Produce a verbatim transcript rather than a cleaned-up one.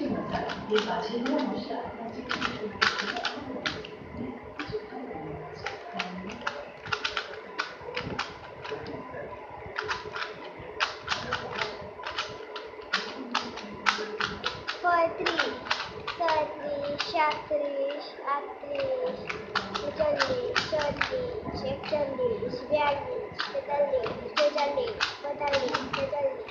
Poetry, Satri, Shastri, Atri, Ujalli, Sholli, Shekchalli, Shriali, Shetalli, Shejalli, Patali, Shetalli,